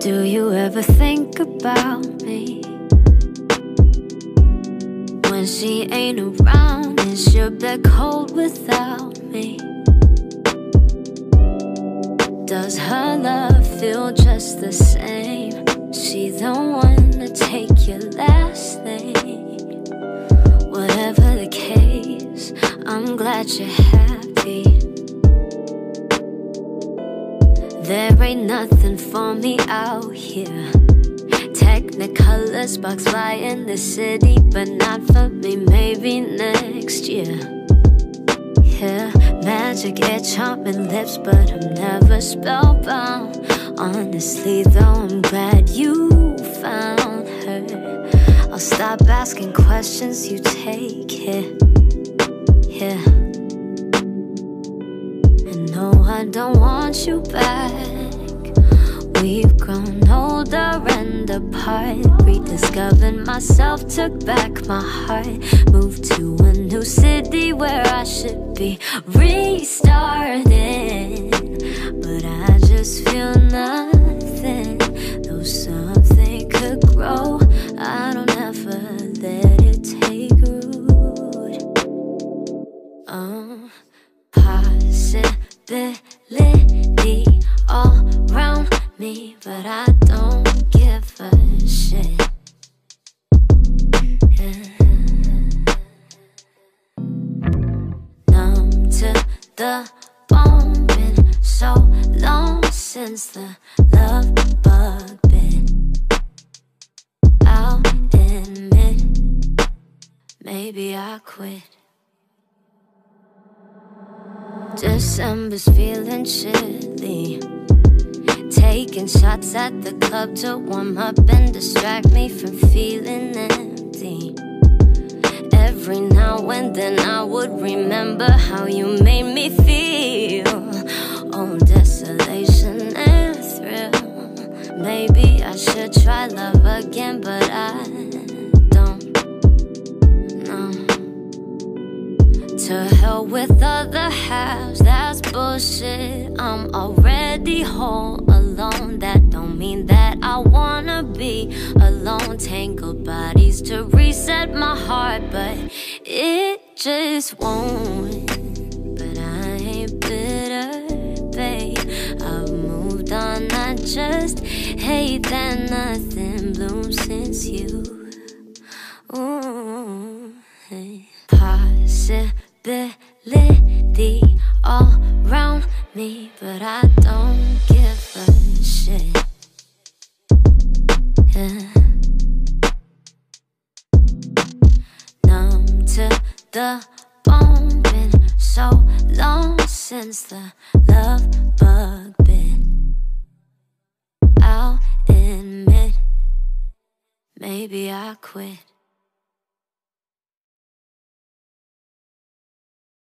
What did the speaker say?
Do you ever think about me when she ain't around? Is your bed cold without me? Does her love feel just the same? She the one to take your last name. Whatever the case, I'm glad you're happy. There ain't nothing for me out here. Technicolor sparks fly in the city, but not for me, maybe next year. Yeah, magic hair, charming lips, but I'm never spellbound. Honestly though, I'm glad you found her. I'll stop asking questions, you take it. Yeah, and no, I don't want you back. We've grown older and apart. Rediscovered myself, took back my heart. Moved to a new city where I should be restarting, but I just feel nothing. Though something could grow, I don't ever let it take root. Possibility all around me, but I don't give a shit. Yeah. Numb to the bone, been so long since the love bug bit. I'll admit, maybe I quit. December's feeling chilly, taking shots at the club to warm up and distract me from feeling empty. Every now and then I would remember how you made me feel. Oh, desolation and thrill. Maybe I should try love again, but I don't know. To hell with other halves, that's bullshit. I'm already whole alone. That don't mean that I wanna be alone. Tangled bodies to reset my heart, but it just won't. But I ain't bitter, babe. I've moved on, I just hate that nothing blooms since you. Ooh, hey. Possibility all around me, but I don't give a shit. Yeah. Numb to the bone, been so long since the love bug bit. I'll admit, maybe I quit.